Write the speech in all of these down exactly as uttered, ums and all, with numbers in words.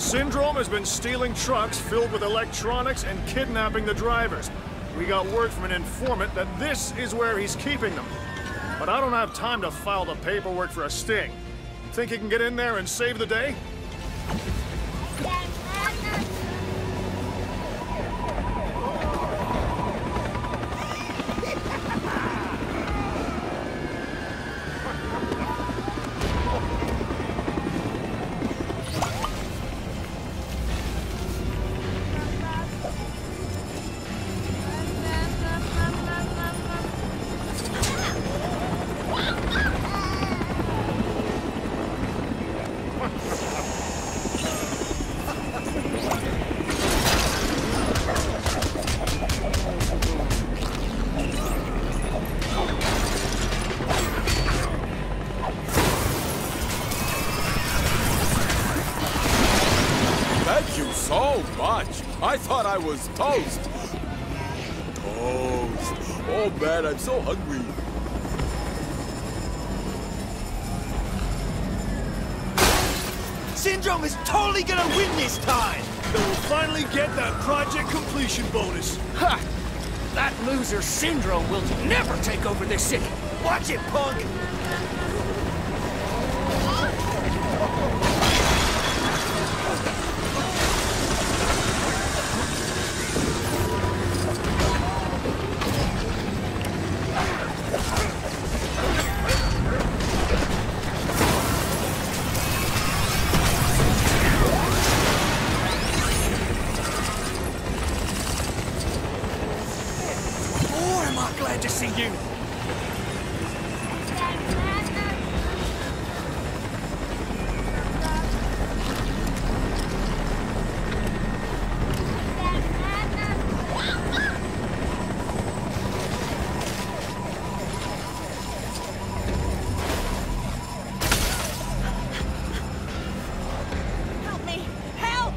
Syndrome has been stealing trucks filled with electronics and kidnapping the drivers. We got word from an informant that this is where he's keeping them. But I don't have time to file the paperwork for a sting. Think you can get in there and save the day? So much! I thought I was toast! Toast! Oh man, I'm so hungry. Syndrome is totally gonna win this time! Then we'll finally get that project completion bonus. Ha! That loser Syndrome will never take over this city! Watch it, punk! Glad to see you. Help me! Help!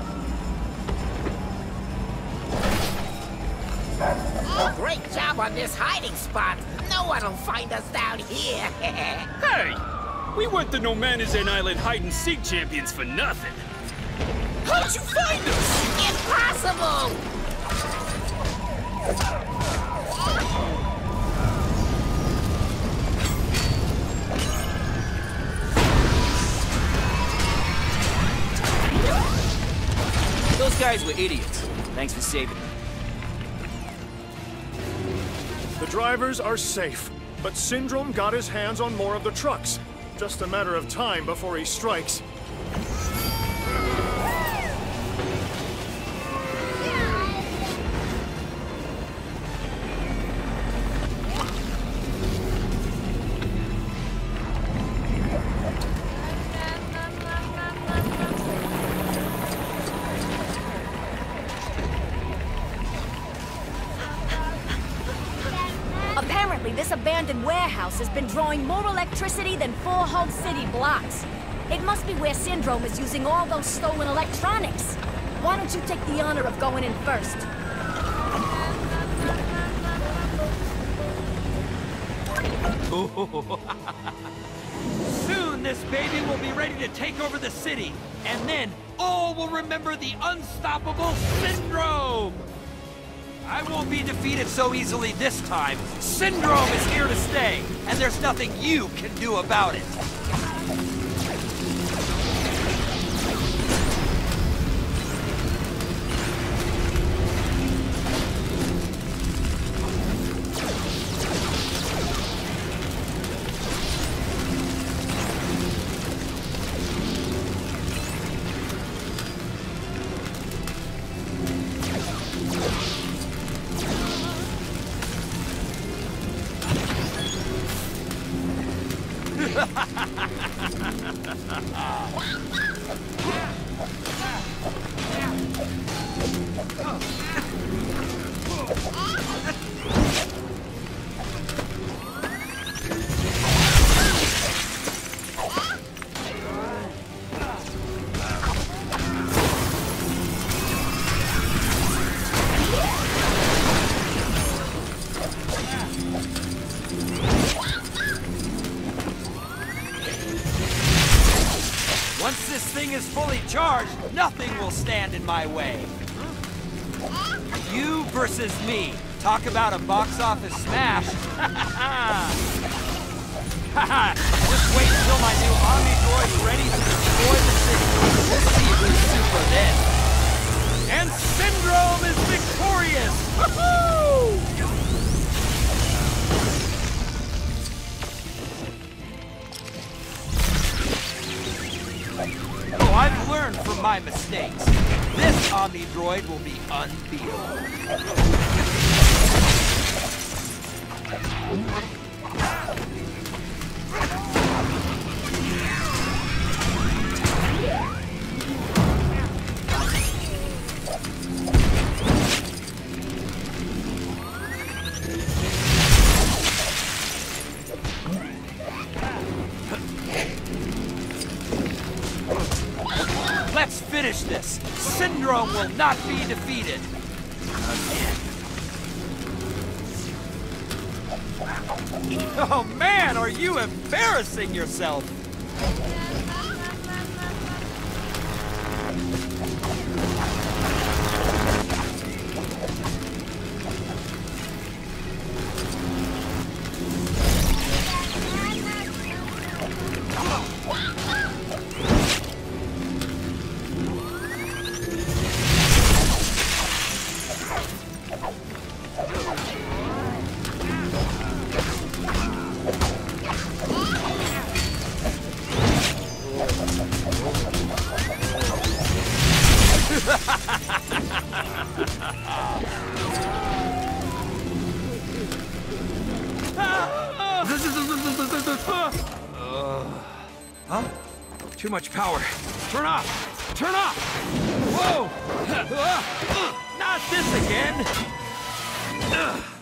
Great job on this hiding spot. No one will find us down here. Hey! We weren't the No Man is an Island hide-and-seek champions for nothing. How'd you find us? Impossible! Those guys were idiots. Thanks for saving them. The drivers are safe, but Syndrome got his hands on more of the trucks. Just a matter of time before he strikes. Apparently, this abandoned warehouse has been drawing more electricity than four whole city blocks. It must be where Syndrome is using all those stolen electronics. Why don't you take the honor of going in first? Soon this baby will be ready to take over the city, and then all will remember the unstoppable Syndrome! I won't be defeated so easily this time. Syndrome is here to stay, and there's nothing you can do about it. Once this thing is fully charged, nothing will stand in my way. You versus me. Talk about a box office smash. Just wait until my new Omni Droid's ready to destroy the city. We'll see who's super then. And Syndrome is victorious! Woohoo! Oh, I've learned from my mistakes. This Omni Droid will be unbeatable. Let's finish this. Syndrome will not be defeated. Again. Oh man, are you embarrassing yourself? Huh? Too much power. Turn off! Turn off! Whoa! Not this again! Ugh.